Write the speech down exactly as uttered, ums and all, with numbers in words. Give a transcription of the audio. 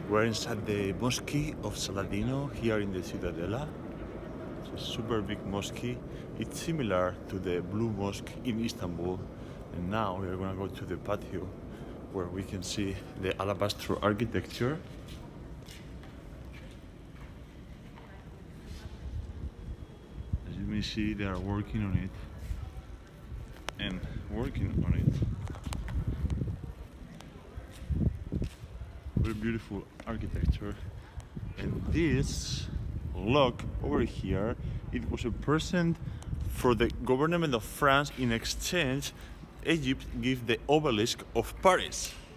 We're inside the Mosque of Saladino here in the Citadel. It's a super big mosque. It's similar to the Blue Mosque in Istanbul. And now we're gonna go to the patio where we can see the alabaster architecture. As you may see, they are working on it and working on it. Very beautiful architecture. And this lock over here, it was a present for the government of France. In exchange, Egypt gave the obelisk of Paris.